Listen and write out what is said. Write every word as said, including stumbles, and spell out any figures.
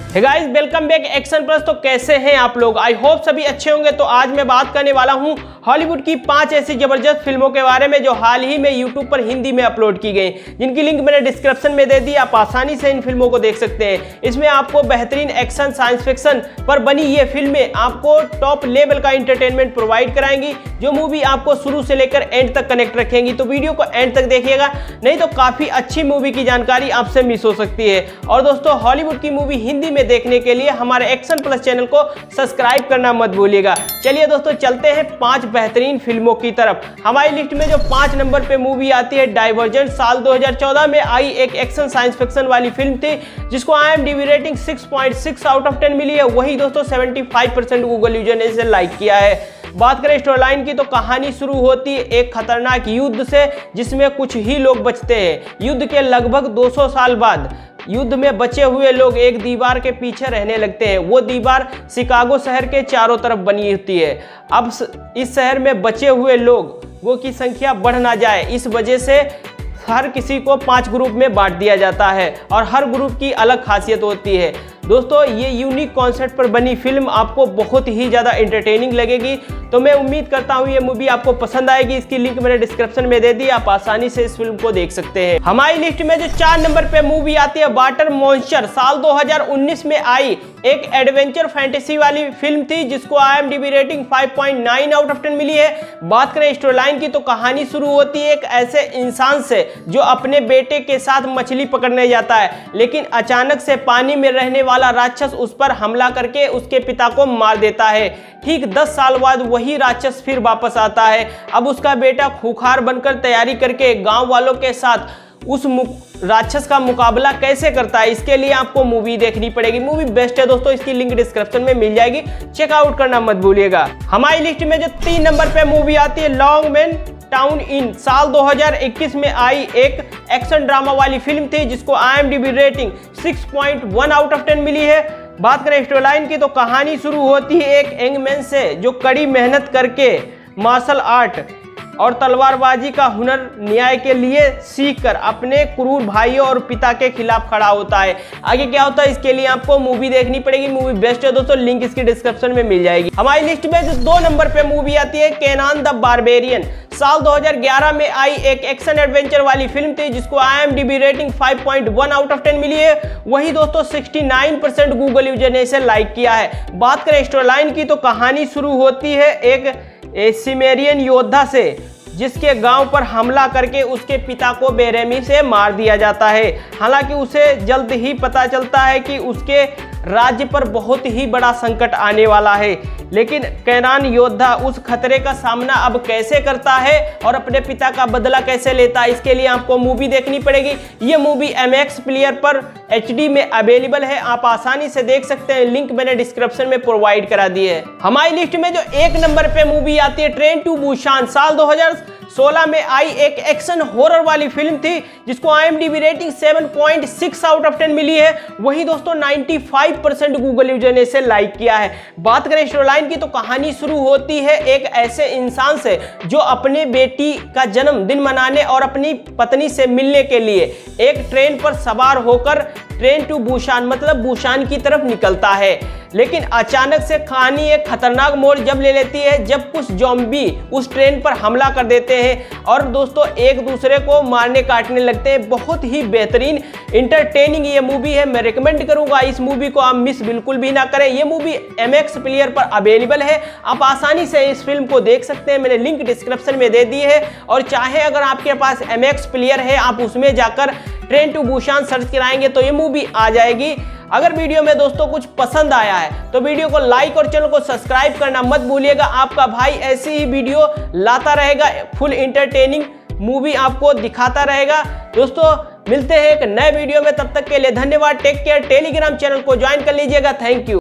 हे guys, welcome back action plus. तो कैसे हैं आप लोग? आई होप सभी अच्छे होंगे। तो आज मैं बात करने वाला हूं हॉलीवुड की पांच ऐसी जबरदस्त फिल्मों के बारे में जो हाल ही में यूट्यूब पर हिंदी में अपलोड की गई, जिनकी लिंक मैंने डिस्क्रिप्शन में दे दी। आप आसानी से इन फिल्मों को देख सकते हैं। इसमें आपको बेहतरीन एक्शन साइंस फिक्शन पर बनी ये फिल्में आपको टॉप लेवल का एंटरटेनमेंट प्रोवाइड कराएंगी, जो मूवी आपको शुरू से लेकर एंड तक कनेक्ट रखेंगी। तो वीडियो को एंड तक देखिएगा, नहीं तो काफी अच्छी मूवी की जानकारी आपसे मिस हो सकती है। और दोस्तों, हॉलीवुड की मूवी हिंदी में देखने के लिए हमारे एक्शन प्लस चैनल को सब्सक्राइब करना मत भूलिएगा। चलिए दोस्तों, चलते हैं पांच बेहतरीन फिल्मों की तरफ। हमारी लिस्ट में जो पांच नंबर पे मूवी आती है, डाइवर्जेंट। साल दो हज़ार चौदह में आई एक एक्शन साइंस फिक्शन वाली फिल्म थी, जिसको IMDb rating six point six out of ten मिली है। वही दोस्तों पचहत्तर परसेंट गूगल यूजर ने इसे लाइक किया है। बात करें स्टोरी लाइन की, तो कहानी शुरू होती है एक खतरनाक युद्ध से, जिसमें कुछ ही लोग बचते हैं। युद्ध के लगभग दो सौ साल बाद युद्ध में बचे हुए लोग एक दीवार के पीछे रहने लगते हैं। वो दीवार शिकागो शहर के चारों तरफ बनी होती है। अब इस शहर में बचे हुए लोगों की संख्या बढ़ ना जाए, इस वजह से हर किसी को पांच ग्रुप में बांट दिया जाता है और हर ग्रुप की अलग खासियत होती है। दोस्तों, ये यूनिक कॉन्सेप्ट पर बनी फिल्म आपको बहुत ही ज़्यादा एंटरटेनिंग लगेगी। तो मैं उम्मीद करता हूँ ये मूवी आपको पसंद आएगी। इसकी लिंक मैंने डिस्क्रिप्शन में दे दी, आप आसानी से इस फिल्म को देख सकते हैं। हमारी लिस्ट में जो चार नंबर पे मूवी आती है, वाटर मॉन्स्टर। साल दो हज़ार उन्नीस में आई एक एडवेंचर फैंटेसी वाली फिल्म थी, जिसको IMDb rating five point nine out of ten मिली है। बात करें स्टोरी लाइन की, तो कहानी शुरू होती है एक ऐसे इंसान से जो अपने बेटे के साथ मछली पकड़ने जाता है, लेकिन अचानक से पानी में रहने वाला राक्षस उस पर हमला करके उसके पिता को मार देता है। ठीक दस साल बाद वही राक्षस फिर वापस आता है। अब उसका बेटा खूंखार बनकर तैयारी करके गांव वालों के साथ उस राक्षस का मुकाबला कैसे करता है, इसके लिए आपको मूवी देखनी पड़ेगी। मूवी बेस्ट है दोस्तों, इसकी लिंक डिस्क्रिप्शन में मिल जाएगी, चेकआउट करना मत भूलिएगा। हमारी लिस्ट में जो तीन नंबर पे मूवी आती है, लॉन्ग मैन टाउन इन। साल दो हज़ार इक्कीस में आई एक एक्शन ड्रामा वाली फिल्म थी, जिसको IMDb rating six point one out of ten मिली है। बात करें स्टोरी लाइन की, तो कहानी शुरू होती है एक यंगमैन से जो कड़ी मेहनत करके मार्शल आर्ट और तलवारबाजी का हुनर न्याय के लिए सीखकर अपने क्रूर भाइयों और पिता के खिलाफ खड़ा होता है। आगे क्या होता है, इसके लिए आपको मूवी देखनी पड़ेगी। मूवी बेस्ट है दोस्तों, लिंक इसकी डिस्क्रिप्शन में मिल जाएगी। हमारी लिस्ट में जो दो नंबर पे मूवी आती है, केनान द बारबेरियन। साल दो हज़ार ग्यारह में आई एक एक्शन एडवेंचर वाली फिल्म थी, जिसको IMDb rating five point one out of ten मिली है। वही दोस्तों उनहत्तर परसेंट गूगल यूजर ने इसे लाइक किया है। बात करें स्टोरी लाइन की, तो कहानी शुरू होती है एक सिमेरियन योद्धा से, जिसके गांव पर हमला करके उसके पिता को बेरहमी से मार दिया जाता है। हालांकि उसे जल्द ही पता चलता है कि उसके राज्य पर बहुत ही बड़ा संकट आने वाला है, लेकिन केनान योद्धा उस खतरे का सामना अब कैसे करता है और अपने पिता का बदला कैसे लेता है, इसके लिए आपको मूवी देखनी पड़ेगी। ये मूवी एमएक्स प्लेयर पर एचडी में अवेलेबल है, आप आसानी से देख सकते हैं। लिंक मैंने डिस्क्रिप्शन में प्रोवाइड करा दी है। हमारी लिस्ट में जो एक नंबर पे मूवी आती है, ट्रेन टू बुसान। साल दो हज़ार सोलह में आई एक एक्शन हॉरर वाली फिल्म थी, जिसको IMDb rating seven point six out of ten मिली है। वही दोस्तों पचानवे परसेंट गूगल यूजर ने इसे लाइक किया है। बात करें स्टोरी लाइन की, तो कहानी शुरू होती है एक ऐसे इंसान से जो अपने बेटी का जन्मदिन मनाने और अपनी पत्नी से मिलने के लिए एक ट्रेन पर सवार होकर ट्रेन टू बुसान मतलब बुसान की तरफ निकलता है। लेकिन अचानक से कहानी एक खतरनाक मोड़ जब ले लेती है, जब कुछ ज़ॉम्बी उस ट्रेन पर हमला कर देते हैं और दोस्तों एक दूसरे को मारने काटने लगते हैं। बहुत ही बेहतरीन इंटरटेनिंग ये मूवी है, मैं रिकमेंड करूंगा इस मूवी को, आप मिस बिल्कुल भी ना करें। ये मूवी एमएक्स प्लेयर पर अवेलेबल है, आप आसानी से इस फिल्म को देख सकते हैं। मैंने लिंक डिस्क्रिप्शन में दे दी है, और चाहे अगर आपके पास एमएक्स प्लेयर है, आप उसमें जाकर ट्रेन टू बुसान सर्च कराएंगे तो ये मूवी आ जाएगी। अगर वीडियो में दोस्तों कुछ पसंद आया है तो वीडियो को लाइक और चैनल को सब्सक्राइब करना मत भूलिएगा। आपका भाई ऐसी ही वीडियो लाता रहेगा, फुल इंटरटेनिंग मूवी आपको दिखाता रहेगा। दोस्तों, मिलते हैं एक नए वीडियो में, तब तक के लिए धन्यवाद, टेक केयर। टेलीग्राम चैनल को ज्वाइन कर लीजिएगा। Thank you.